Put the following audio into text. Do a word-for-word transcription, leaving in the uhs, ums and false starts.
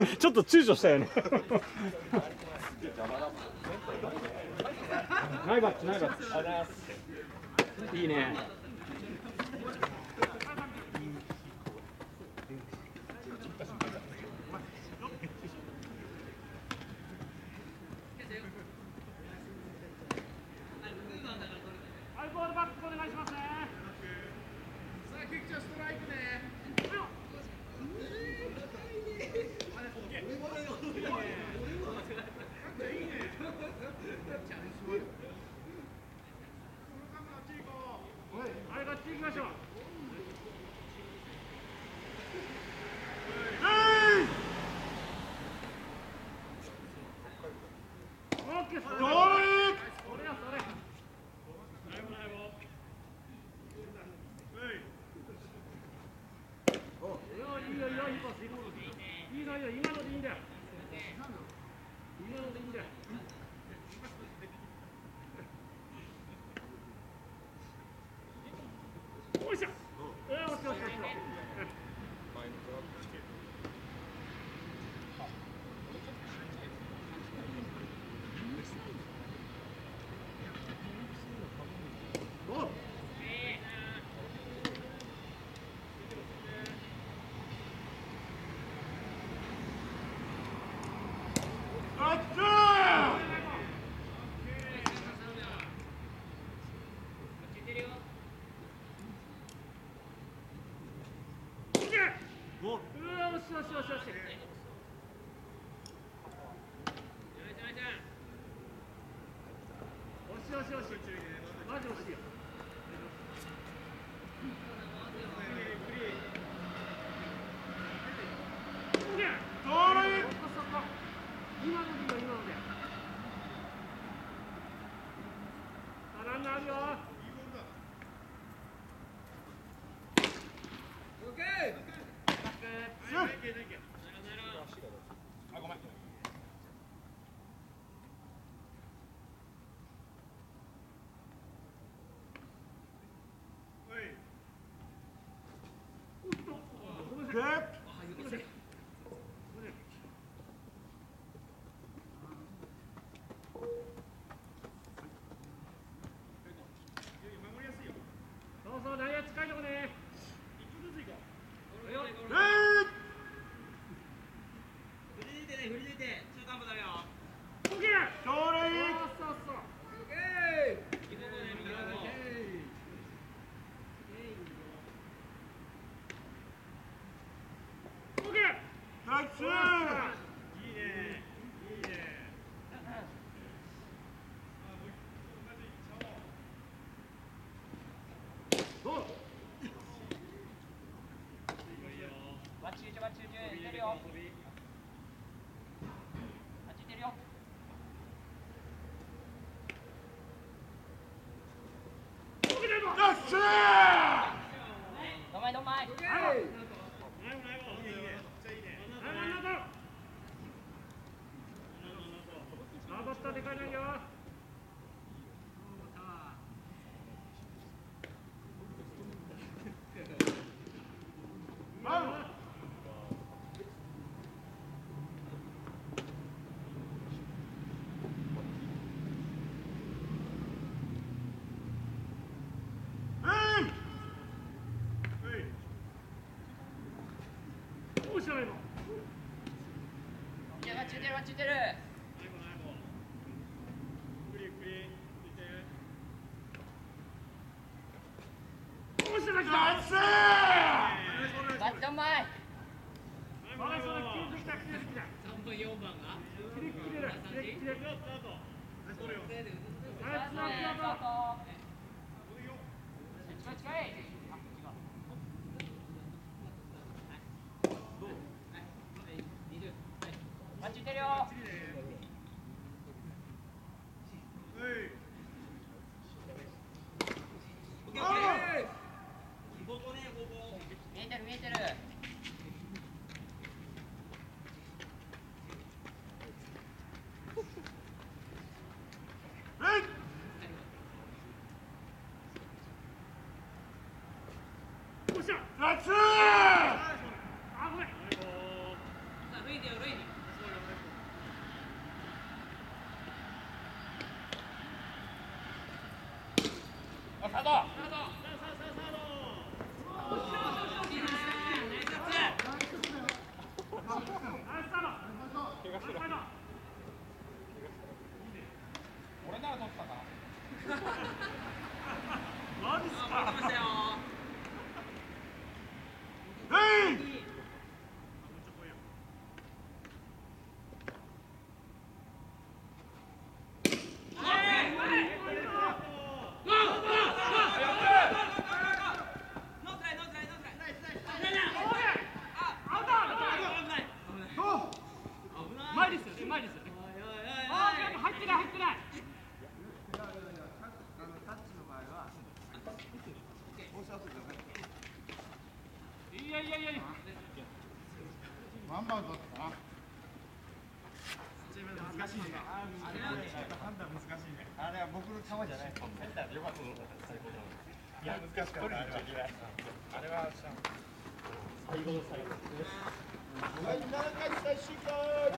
ちょっと躊躇したよね。ナイバッチナイバッチ。いいね。 ボールバックお願いしますね。さあ、キックストライクね。はい、こっち行きましょう。オッケー、それ。それや、それ。いいよいいよいいパスいいのいいよ今のでいいんだよ今のでいいんだよおいしょえー、おしよしよしよしよしよしよし。おしよしよし。マジ惜しいよ。今のでいいよ今ので。ランナーあるよ。オッケー。あ、ごめん。そうそう、内野近いとこね。一個ずつ行こう。よ。振り抜いてね、振り抜いて、中途半端だよ。オッケー。ちょうどいい。そうそうそう。オッケー。右方向ね、右方向。オッケー。ナイス。いいね。いいね。どう？バッチリバッチリ出るよ。バッチリ出るよ。どんまいどんまい。バッターでかいないよ。どうしたらいいの？いや、ついてる、ついてる。どうしたら来た？バット前。それそれ、切れてきた、切れてきた。三番四番が。切れ切れる、切れ切れる。はい、つなぎだと。近い近い。バッチリ出るよ。見えてる見えてる。おっしゃ。あ、ごめん。さあ、ルイでよ、ルイ。 サード。怪我してる。俺なら取ったか。マジっすか。はい。前ですよね、前ですよね。ああ、入ってない、入ってない。いやいやいやいや。ワンバウンドだったかな。難しいね。判断難しいね。あれは僕の球じゃない。いや、難しかった。あれは。あれは最後の最後。はい、ななかい最終回。